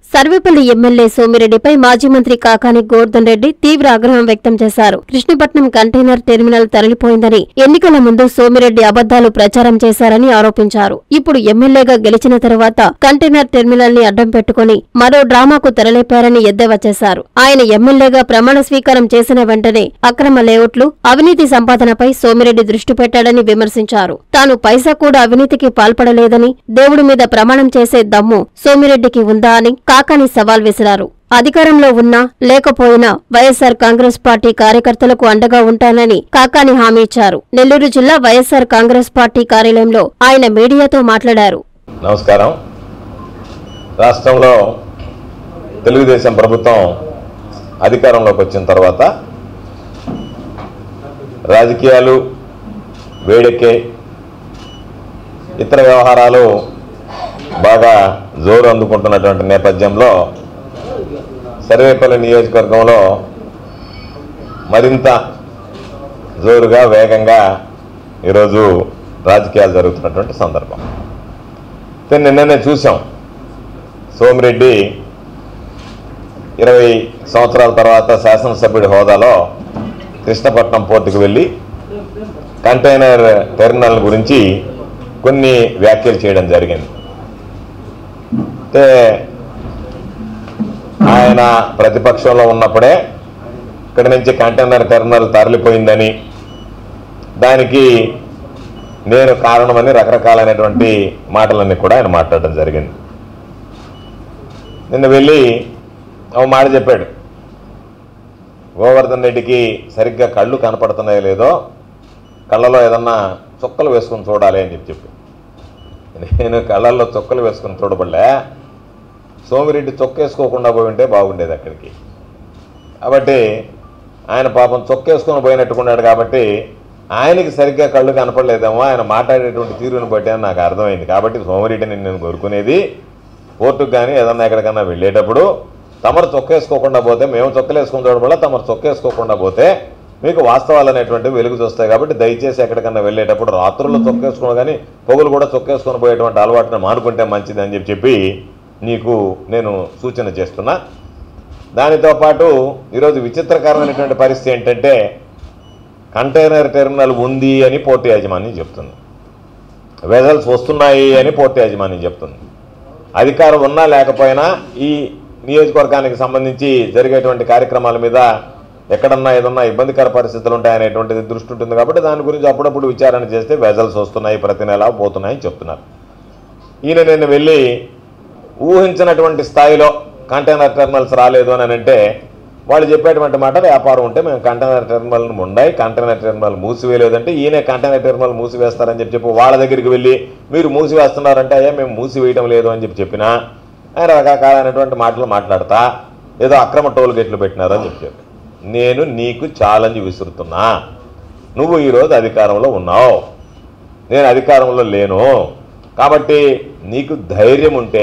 Sarvepalli MLA సోమిరెడ్డిపై మాజీ మంత్రి కాకాని గోవర్ధన్ రెడ్డి తీవ్ర ఆగ్రహం వ్యక్తం చేశారు. కృష్ణపట్నం కంటైనర్ టెర్మినల్ తరలిపోయిందని, ఎన్నికల ముందు సోమిరెడ్డి అబద్దాలు ప్రచారం చేశారని ఆరోపించారు. ఇప్పుడు ఎమ్మెల్యేగా గెలిచిన తరువాత కంటైనర్ టెర్మినల్ ని అడ్డం పెట్టుకుని మరో డ్రామాకు తెరలేపారని ఎద్దేవా చేశారు. ఆయన ఎమ్మెల్యేగా ప్రమాణ స్వీకారం చేసిన వెంటనే అక్రమ లేఅవుట్లు, అవినీతి సంపాదనపై సోమిరెడ్డి దృష్టి పెట్టాడని విమర్శించారు. తాను పైసా కూడా అవినీతికి పాల్పడలేదని, దేవుడి మీద ప్రమాణం చేసే దమ్ము సోమిరెడ్డికి ఉందా అని కాకాని సవాల్ విసిరారు. అధికారంలో ఉన్నా లేకపోయినా వైఎస్సార్ కాంగ్రెస్ పార్టీ కార్యకర్తలకు అండగా ఉంటానని కాకాని హామీ ఇచ్చారు. నెల్లూరు జిల్లా వైఎస్సార్ కాంగ్రెస్ పార్టీ కార్యాలయంలో ఆయన మీడియాతో మాట్లాడారు. నమస్కారం. రాష్ట్రంలో తెలుగుదేశం ప్రభుత్వం అధికారంలోకి వచ్చిన తర్వాత రాజకీయాలు వేడెక్కే, ఇతర వ్యవహారాలు బాగా జోరు అందుకుంటున్నటువంటి నేపథ్యంలో సర్వేపల్లి నియోజకవర్గంలో మరింత జోరుగా వేగంగా ఈరోజు రాజకీయాలు జరుగుతున్నటువంటి సందర్భం. నిన్ననే చూసాం, సోమిరెడ్డి 20 సంవత్సరాల తర్వాత శాసనసభ్యుడి హోదాలో కృష్ణపట్నం పోర్టుకు వెళ్ళి కంటైనర్ టెర్మినల్ గురించి కొన్ని వ్యాఖ్యలు చేయడం జరిగింది. అంటే ఆయన ప్రతిపక్షంలో ఉన్నప్పుడే ఇక్కడి నుంచి కంటైనర్ టెర్మినల్ తరలిపోయిందని, దానికి నేను కారణమని రకరకాలైనటువంటి మాటలన్నీ కూడా ఆయన మాట్లాడడం జరిగింది. నిన్న వెళ్ళి ఒక మాట చెప్పాడు, గోవర్ధన్ రెడ్డికి సరిగ్గా కళ్ళు కనపడుతున్నాయో లేదో, కళ్ళలో ఏదన్నా చుక్కలు వేసుకుని చూడాలి అని చెప్పి. నేను కళ్ళల్లో చుక్కలు వేసుకుని చూడబడలే, సోమిరెడ్డి చొక్కేసుకోకుండా పోయి ఉంటే బాగుండేది అక్కడికి. కాబట్టి ఆయన పాపం చొక్కేసుకొని పోయినట్టుకున్నాడు కాబట్టి ఆయనకి సరిగ్గా కళ్ళు కనపడలేదేమో, ఆయన మాట్లాడేటువంటి తీరుని బట్టి అని నాకు అర్థమైంది. కాబట్టి సోమిరెడ్డిని నేను కోరుకునేది, కోర్టుకు కానీ ఏదన్నా ఎక్కడికన్నా వెళ్ళేటప్పుడు తమరు చొక్కేసుకోకుండా పోతే, మేము చొక్కలేసుకుని చూడబడ, తమరు చొక్కేసుకోకుండా పోతే మీకు వాస్తవాలు అనేటువంటివి వెలుగు చూస్తాయి. కాబట్టి దయచేసి ఎక్కడికన్నా వెళ్ళేటప్పుడు రాత్రుల్లో చొక్కేసుకుని కానీ పొగులు కూడా చొక్కేసుకొని పోయేటువంటి అలవాటును మానుకుంటే మంచిది అని చెప్పి నీకు నేను సూచన చేస్తున్నా. దానితో పాటు ఈరోజు విచిత్రకరమైనటువంటి పరిస్థితి ఏంటంటే, కంటైనర్ టెర్మినల్ ఉంది అని పోర్టు యాజమాన్యం చెప్తుంది, వెజల్స్ వస్తున్నాయి అని పోర్టు యాజమాన్యం చెప్తుంది. అధికారం ఉన్నా లేకపోయినా ఈ నియోజకవర్గానికి సంబంధించి జరిగేటువంటి కార్యక్రమాల మీద ఎక్కడన్నా ఏదన్నా ఇబ్బందికర పరిస్థితులు ఉంటాయనేటువంటిది దృష్టి ఉంటుంది. కాబట్టి దాని గురించి అప్పుడప్పుడు విచారణ చేస్తే వెజల్స్ వస్తున్నాయి, ప్రతి నెల పోతున్నాయని చెప్తున్నారు. ఈయన నిన్న వెళ్ళి ఊహించినటువంటి స్థాయిలో కంటైనర్ టెర్మినల్స్ రాలేదు అని అంటే, వాళ్ళు చెప్పేటువంటి మాట వ్యాపారం ఉంటే మేము కంటైనర్ టెర్మినల్ ఉండాయి, కంటైనర్ టెర్మినల్ మూసివేయలేదంటే ఈయనే కంటైనర్ టెర్మినల్ మూసివేస్తారని చెప్పి వాళ్ళ దగ్గరికి వెళ్ళి మీరు మూసివేస్తున్నారంటే అయ్యా మేము మూసివేయడం లేదు అని చెప్పినా ఆయన రకరకాలైనటువంటి మాటలు మాట్లాడతా ఏదో అక్రమ టోల్ గేట్లు పెట్టినారు అని చెప్పి. నేను నీకు ఛాలెంజ్ విసురుతున్నా, నువ్వు ఈరోజు అధికారంలో ఉన్నావు, నేను అధికారంలో లేను. కాబట్టి నీకు ధైర్యం ఉంటే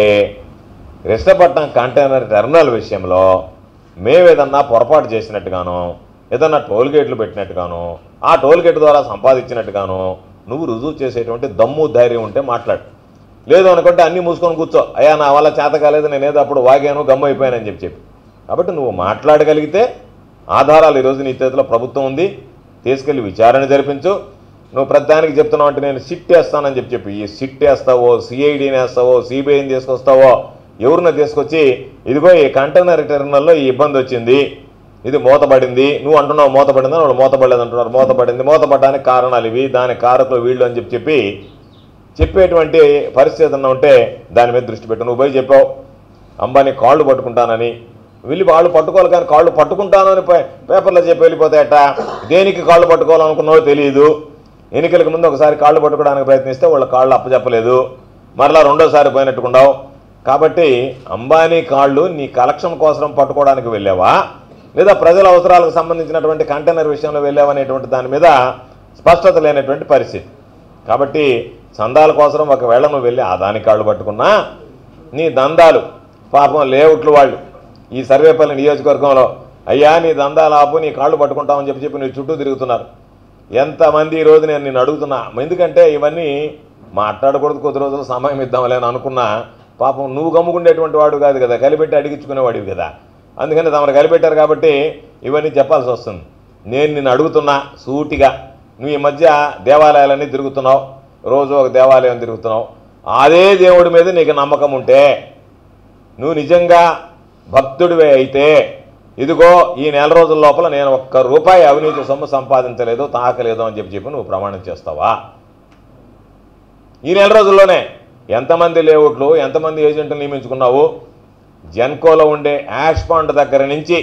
కృష్ణపట్నం కంటైనర్ టెర్మినల్ విషయంలో మేమేదన్నా పొరపాటు చేసినట్టుగానో, ఏదన్నా టోల్ గేట్లు పెట్టినట్టుగానో, ఆ టోల్ గేట్ ద్వారా సంపాదించినట్టుగానో నువ్వు రుజువు చేసేటువంటి దమ్ము ధైర్యం ఉంటే మాట్లాడు. లేదు అనుకుంటే అన్నీ మూసుకొని కూర్చో, అయ్యా నా వల్ల చేత కాలేదు, నేనేదో అప్పుడు వాగాను గమ్ము అయిపోయానని చెప్పి. కాబట్టి నువ్వు మాట్లాడగలిగితే ఆధారాలు ఈరోజు నీ చేతిలో ప్రభుత్వం ఉంది, తీసుకెళ్ళి విచారణ జరిపించు. నువ్వు ప్రతిదానికి చెప్తున్నావు అంటే నేను సిట్ వేస్తానని చెప్పి ఈ సిట్ వేస్తావో, సిఐడిని వేస్తావో, సిబిఐని తీసుకొస్తావో, ఎవరిని తీసుకొచ్చి ఇదిగో ఈ కంటైనర్ టెర్మినల్లో ఈ ఇబ్బంది వచ్చింది, ఇది మూతపడింది, నువ్వు అంటున్నావు మూతపడిందని, వాళ్ళు మూతపడలేదు అంటున్నారు, మూతపడింది, మూతపడడానికి కారణాలు ఇవి, దాని కారకులు వీళ్ళు అని చెప్పి చెప్పేటువంటి పరిస్థితి ఏదన్నా ఉంటే దాని మీద దృష్టి పెట్టు. నువ్వు పోయి చెప్పావు అంబానీ కాళ్ళు పట్టుకుంటానని, వెళ్ళి వాళ్ళు పట్టుకోవాలి కానీ కాళ్ళు పట్టుకుంటానని పేపర్లో చెప్పి వెళ్ళిపోతాయట. దేనికి కాళ్ళు పట్టుకోవాలనుకున్నావో తెలియదు. ఎన్నికలకు ముందు ఒకసారి కాళ్ళు పట్టుకోవడానికి ప్రయత్నిస్తే వాళ్ళ కాళ్ళు అప్పచెప్పలేదు, మరలా రెండోసారి పోయినట్టుకున్నావు. కాబట్టి అంబానీ కాళ్ళు నీ కలెక్షన్ కోసం పట్టుకోవడానికి వెళ్ళావా, లేదా ప్రజల అవసరాలకు సంబంధించినటువంటి కంటైనర్ విషయంలో వెళ్ళావనేటువంటి దాని మీద స్పష్టత లేనటువంటి పరిస్థితి. కాబట్టి చందాల కోసం ఒకవేళ నువ్వు వెళ్ళి ఆదాని కాళ్ళు పట్టుకున్నా నీ దందాలు పాపం లేఅవుట్లు వాళ్ళు ఈ సర్వేపల్లి నియోజకవర్గంలో అయ్యా నీ దందాలు ఆపు, నీ కాళ్ళు పట్టుకుంటామని చెప్పి నీ చుట్టూ తిరుగుతున్నారు. ఎంతమంది ఈరోజు నేను నిన్ను అడుగుతున్నా, ఎందుకంటే ఇవన్నీ మాట్లాడకూడదు, కొద్ది రోజులు సమయం ఇద్దామని అనుకున్నా. పాపం నువ్వు గమ్ముకుండేటువంటి వాడు కాదు కదా, కలిపెట్టి అడిగించుకునేవాడివి కదా. అందుకని తమరు కలిపెట్టారు కాబట్టి ఇవన్నీ చెప్పాల్సి వస్తుంది. నేను నిన్ను అడుగుతున్నా సూటిగా, నువ్వు ఈ మధ్య దేవాలయాలన్నీ తిరుగుతున్నావు, రోజు ఒక దేవాలయం తిరుగుతున్నావు. అదే దేవుడి మీద నీకు నమ్మకం ఉంటే, నువ్వు నిజంగా భక్తుడివే అయితే, ఇదిగో ఈ నెల రోజుల లోపల నేను ఒక్క రూపాయి అవినీతి సొమ్ము సంపాదించలేదు, తాకలేదు అని చెప్పి నువ్వు ప్రమాణం చేస్తావా? ఈ నెల రోజుల్లోనే ఎంతమంది లేఅవుట్లు, ఎంతమంది ఏజెంట్లు నియమించుకున్నావు? జెన్కోలో ఉండే యాష్ పాండ్ దగ్గర నుంచి,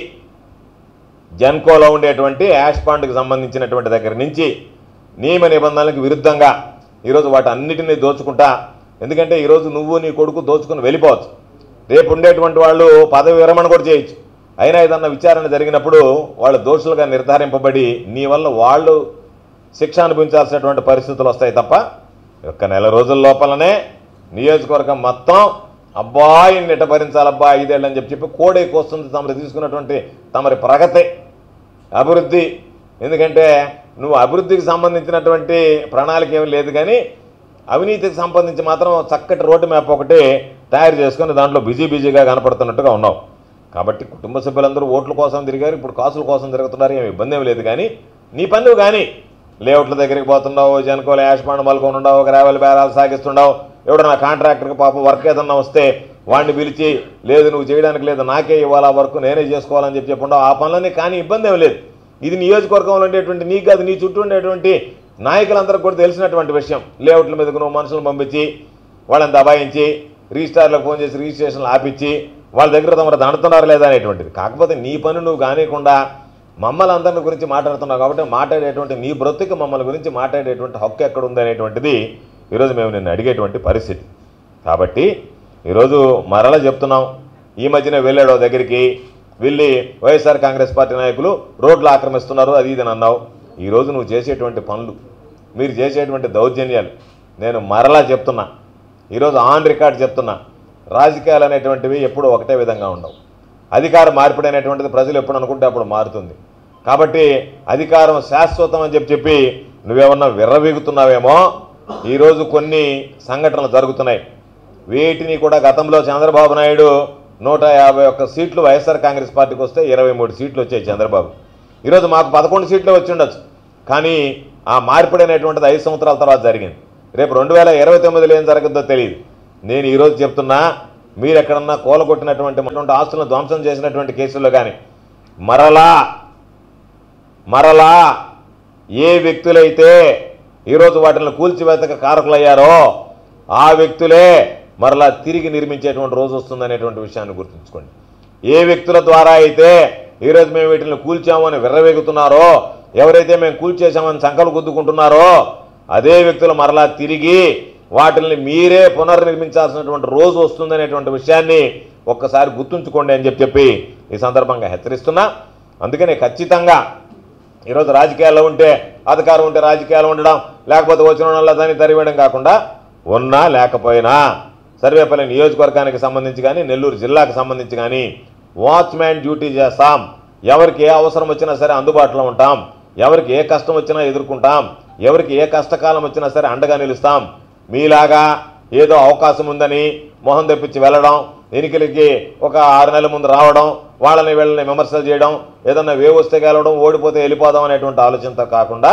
జెన్కోలో ఉండేటువంటి యాష్ పాండ్కి సంబంధించినటువంటి దగ్గర నుంచి నియమ నిబంధనలకు విరుద్ధంగా ఈరోజు వాటి అన్నిటినీ దోచుకుంటా. ఎందుకంటే ఈరోజు నువ్వు నీ కొడుకు దోచుకుని వెళ్ళిపోవచ్చు, రేపు ఉండేటువంటి వాళ్ళు పదవి విరమణ కూడా చేయొచ్చు. అయినా ఏదన్నా విచారణ జరిగినప్పుడు వాళ్ళు దోషులుగా నిర్ధారింపబడి నీ వల్ల వాళ్ళు శిక్ష అనుభవించాల్సినటువంటి పరిస్థితులు వస్తాయి తప్ప, ఒక్క నెల రోజుల లోపలనే నియోజకవర్గం మొత్తం అబ్బాయి నిట భరించాలబ్బా 5 ఏళ్ళు అని చెప్పి కోడైకి వస్తుంది తమరు తీసుకున్నటువంటి తమరి ప్రగతి, అభివృద్ధి. ఎందుకంటే నువ్వు అభివృద్ధికి సంబంధించినటువంటి ప్రణాళిక ఏమీ లేదు, కానీ అవినీతికి సంబంధించి మాత్రం చక్కటి రోడ్డు మ్యాప్ ఒకటి తయారు చేసుకుని దాంట్లో బిజీగా కనపడుతున్నట్టుగా ఉన్నావు. కాబట్టి కుటుంబ సభ్యులందరూ ఓట్ల కోసం తిరిగారు, ఇప్పుడు కాసుల కోసం తిరుగుతున్నారు, ఏమి ఇబ్బంది ఏమి లేదు. కానీ నీ పనులు కానీ లేఅవుట్ల దగ్గరికి పోతున్నావు, జెన్కోలో యాష్ పాండ్ మలుకొని ఉండవు, గ్రావెల్ బేరాలు సాగిస్తుండవు. ఎవడన్నా కాంట్రాక్టర్కి పాపం వర్క్ ఏదన్నా వస్తే వాడిని పిలిచి, లేదు నువ్వు చేయడానికి లేదు, నాకే ఇవ్వాలి ఆ వర్క్, నేనే చేసుకోవాలని చెప్పి ఉండవు. ఆ పనులన్నీ కానీ ఇబ్బంది ఏమి లేదు. ఇది నియోజకవర్గంలో ఉండేటువంటి నీకు కాదు, నీ చుట్టూ ఉండేటువంటి నాయకులందరికీ కూడా తెలిసినటువంటి విషయం. లేఅవుట్ల మీదకు నువ్వు మనుషులను పంపించి వాళ్ళని దబాయించి రిజిస్ట్రార్లకు ఫోన్ చేసి రిజిస్ట్రేషన్లు ఆపించి వాళ్ళ దగ్గర తమరు దండుతున్నారు లేదా అనేటువంటిది. కాకపోతే నీ పని నువ్వు కానికుండా మమ్మల్ని అందరిని గురించి మాట్లాడుతున్నావు కాబట్టి మాట్లాడేటువంటి నీ బ్రతుకు మమ్మల్ని గురించి మాట్లాడేటువంటి హక్కు ఎక్కడ ఉంది అనేటువంటిది ఈరోజు మేము నిన్ను అడిగేటువంటి పరిస్థితి. కాబట్టి ఈరోజు మరలా చెప్తున్నాం, ఈ మధ్యనే వెళ్ళాడో దగ్గరికి వెళ్ళి వైఎస్ఆర్ కాంగ్రెస్ పార్టీ నాయకులు రోడ్లు ఆక్రమిస్తున్నారు అది ఇది అన్నావు. ఈరోజు నువ్వు చేసేటువంటి పనులు, మీరు చేసేటువంటి దౌర్జన్యాలు నేను మరలా చెప్తున్నా, ఈరోజు ఆన్ రికార్డ్ చెప్తున్నా, రాజకీయాలు అనేటువంటివి ఎప్పుడూ ఒకటే విధంగా ఉండవు. అధికార మార్పిడి అనేటువంటిది ప్రజలు ఎప్పుడు అనుకుంటే అప్పుడు మారుతుంది. కాబట్టి అధికారం శాశ్వతం అని చెప్పి నువ్వేమన్నా విర్రవీగుతున్నావేమో. ఈరోజు కొన్ని సంఘటనలు జరుగుతున్నాయి, వీటిని కూడా గతంలో చంద్రబాబు నాయుడు 151 సీట్లు వైఎస్ఆర్ కాంగ్రెస్ పార్టీకి వస్తే 23 సీట్లు వచ్చాయి చంద్రబాబు. ఈరోజు మాకు 11 సీట్లు వచ్చి ఉండొచ్చు, కానీ ఆ మార్పిడి అనేటువంటిది 5 సంవత్సరాల తర్వాత జరిగింది. రేపు 2029లో ఏం జరుగుతుందో తెలియదు. నేను ఈరోజు చెప్తున్నా, మీరు ఎక్కడన్నా కూలగొట్టినటువంటి ఆస్తులను ధ్వంసం చేసినటువంటి కేసుల్లో కానీ మరలా ఏ వ్యక్తులైతే ఈరోజు వాటిని కూల్చివేతకు కారకులయ్యారో ఆ వ్యక్తులే మరలా తిరిగి నిర్మించేటువంటి రోజు వస్తుందనేటువంటి విషయాన్ని గుర్తుంచుకోండి. ఏ వ్యక్తుల ద్వారా అయితే ఈరోజు మేము వీటిని కూల్చామని విర్రవేగుతున్నారో, ఎవరైతే మేము కూల్చేసామని సంకలు గుద్దుకుంటున్నారో అదే వ్యక్తులు మరలా తిరిగి వాటిని మీరే పునర్నిర్మించాల్సినటువంటి రోజు వస్తుందనేటువంటి విషయాన్ని ఒక్కసారి గుర్తుంచుకోండి అని చెప్పి ఈ సందర్భంగా హెచ్చరిస్తున్నా. అందుకని ఖచ్చితంగా ఈరోజు రాజకీయాల్లో ఉంటే అధికారం ఉంటే రాజకీయాలు ఉండడం, లేకపోతే వచ్చిన వాళ్ళ దాన్ని తరివేయడం కాకుండా ఉన్నా లేకపోయినా సర్వేపల్లి నియోజకవర్గానికి సంబంధించి కానీ నెల్లూరు జిల్లాకు సంబంధించి కానీ వాచ్మ్యాన్ డ్యూటీ చేస్తాం. ఎవరికి ఏ అవసరం వచ్చినా సరే అందుబాటులో ఉంటాం, ఎవరికి ఏ కష్టం వచ్చినా ఎదుర్కొంటాం, ఎవరికి ఏ కష్టకాలం వచ్చినా సరే అండగా నిలుస్తాం. మీలాగా ఏదో అవకాశం ఉందని మొహం తెప్పించి వెళ్ళడం, ఎన్నికలకి ఒక 6 నెలల ముందు రావడం, వాళ్ళని వీళ్ళని విమర్శలు చేయడం, ఏదన్నా వేవ్ వస్తే గెలవడం, ఓడిపోతే వెళ్ళిపోదాం అనేటువంటి ఆలోచనతో కాకుండా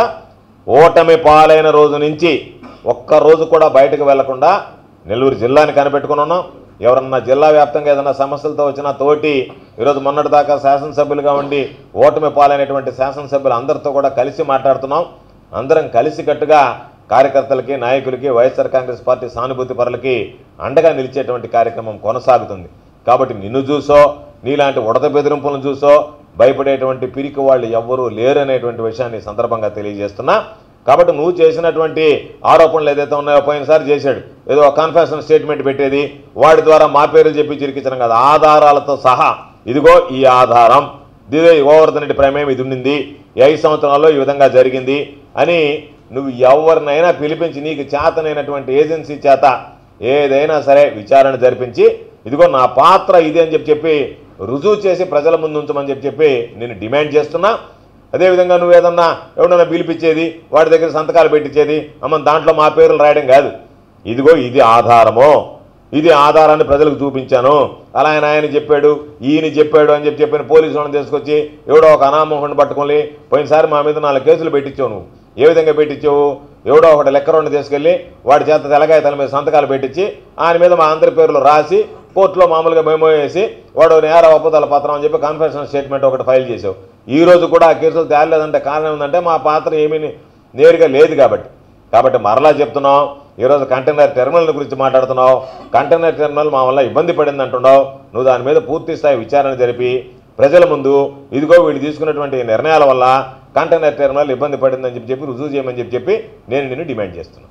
ఓటమి పాలైన రోజు నుంచి ఒక్కరోజు కూడా బయటకు వెళ్లకుండా నెల్లూరు జిల్లాని కనిపెట్టుకుని ఉన్నాం. ఎవరన్నా జిల్లా వ్యాప్తంగా ఏదైనా సమస్యలతో వచ్చినా తోటి ఈరోజు మొన్నటిదాకా శాసనసభ్యులుగా ఉండి ఓటమి పాలైనటువంటి శాసనసభ్యులు అందరితో కూడా కలిసి మాట్లాడుతున్నాం. అందరం కలిసికట్టుగా కార్యకర్తలకి, నాయకులకి, వైఎస్ఆర్ కాంగ్రెస్ పార్టీ సానుభూతి పరులకి అండగా నిలిచేటువంటి కార్యక్రమం కొనసాగుతుంది. కాబట్టి నిన్ను చూసో, నీలాంటి ఉడత బెదిరింపులను చూసో భయపడేటువంటి పిరికి వాళ్ళు ఎవ్వరూ లేరు అనేటువంటి విషయాన్ని సందర్భంగా తెలియజేస్తున్నా. కాబట్టి నువ్వు చేసినటువంటి ఆరోపణలు ఏదైతే ఉన్నాయో, పోయినసారి చేశాడు ఏదో కన్ఫెషన్ స్టేట్మెంట్ పెట్టేది, వాడి ద్వారా మా పేర్లు చెప్పి చిరికించడం కాదు, ఆధారాలతో సహా ఇదిగో ఈ ఆధారం, ఇదిగో గోవర్ధన్ రెడ్డి ప్రమేయం ఇది ఉండింది, 5 సంవత్సరాల్లో ఈ విధంగా జరిగింది అని నువ్వు ఎవరినైనా పిలిపించి నీకు చేతనైనటువంటి ఏజెన్సీ చేత ఏదైనా సరే విచారణ జరిపించి ఇదిగో నా పాత్ర ఇది అని చెప్పి రుజువు చేసి ప్రజల ముందు ఉంచమని చెప్పి నేను డిమాండ్ చేస్తున్నా. అదేవిధంగా నువ్వు ఏదన్నా ఎవడన్నా పిలిపించేది, వాడి దగ్గర సంతకాలు పెట్టించేది, అమ్మ దాంట్లో మా పేర్లు రాయడం కాదు, ఇదిగో ఇది ఆధారము, ఇది ఆధారాన్ని ప్రజలకు చూపించాను, అలా ఆయన చెప్పాడు, ఈయన చెప్పాడు అని చెప్పిన పోలీసు వాళ్ళని తీసుకొచ్చి ఎవడో ఒక అనామోహుడిని పట్టుకొని పోయినసారి మా మీద 4 కేసులు పెట్టించావు. నువ్వు ఏ విధంగా పెట్టించావు? ఎవడో ఒకటి లెక్కరోని తీసుకెళ్ళి వాడి చేత తెలగాయతల మీద సంతకాలు పెట్టించి ఆయన మీద మా అందరి పేర్లు రాసి కోర్టులో మామూలుగా మెమో వేసి వాడు నేర ఒప్పుదల పత్రం అని చెప్పి కన్ఫెషన్ స్టేట్మెంట్ ఒకటి ఫైల్ చేసావు. ఈ రోజు కూడా ఆ కేసులు తేలలేదంటే కారణం ఏంటంటే మా పాత్ర ఏమీ నేరుగా లేదు కాబట్టి మరలా చెప్తున్నాం. ఈరోజు కంటైనర్ టెర్మినల్ గురించి మాట్లాడుతున్నావు. కంటైనర్ టెర్మినల్ మా వల్ల ఇబ్బంది పడింది అంటున్నావు. నువ్వు దాని మీద పూర్తి స్థాయి విచారణ జరిపి ప్రజల ముందు ఇదిగో వీళ్ళు తీసుకున్నటువంటి నిర్ణయాల వల్ల కంటైనర్ టెర్మినల్ ఇబ్బంది పడిందని చెప్పి రుజువు చేయమని చెప్పి నేను నిన్ను డిమాండ్ చేస్తున్నాను.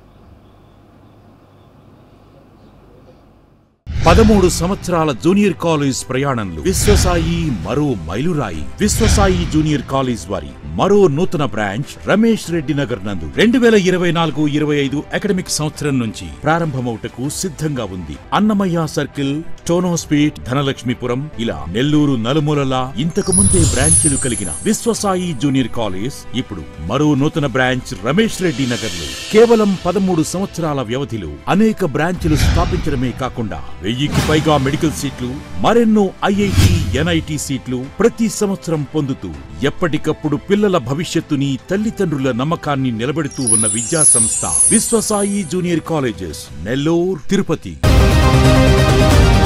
13 సంవత్సరాల జూనియర్ కాలేజ్ ప్రయాణంలో విశ్వసాయి మరో మైలురాయి. విశ్వసాయి జూనియర్ కాలేజ్ వారి మరో నూతన బ్రాంచ్ రమేష్ రెడ్డి నగర్ నందు 2024-25 అకాడమిక్ సంవత్సరం నుంచి ప్రారంభమవుటకు సిద్ధంగా ఉంది. అన్నమయ్య సర్కిల్, టోనోస్పీట్, ధనలక్ష్మీపురం ఇలా నెల్లూరు నలుమూలలా ఇంతకు ముందే బ్రాంచీలు కలిగిన విశ్వసాయి జూనియర్ కాలేజ్ ఇప్పుడు మరో నూతన బ్రాంచ్ రమేష్ రెడ్డి నగర్ లో కేవలం 13 సంవత్సరాల వ్యవధిలో అనేక బ్రాంచీలు స్థాపించడమే కాకుండా 1000కి పైగా మెడికల్ సీట్లు, మరెన్నో ఐఐటి, ఎన్ఐటి సీట్లు ప్రతి సంవత్సరం పొందుతూ ఎప్పటికప్పుడు పిల్లల భవిష్యత్తుని, తల్లిదండ్రుల నమ్మకాన్ని నిలబెడుతూ ఉన్న విద్యా సంస్థ విశ్వసాయి జూనియర్ కాలేజెస్, నెల్లూరు, తిరుపతి.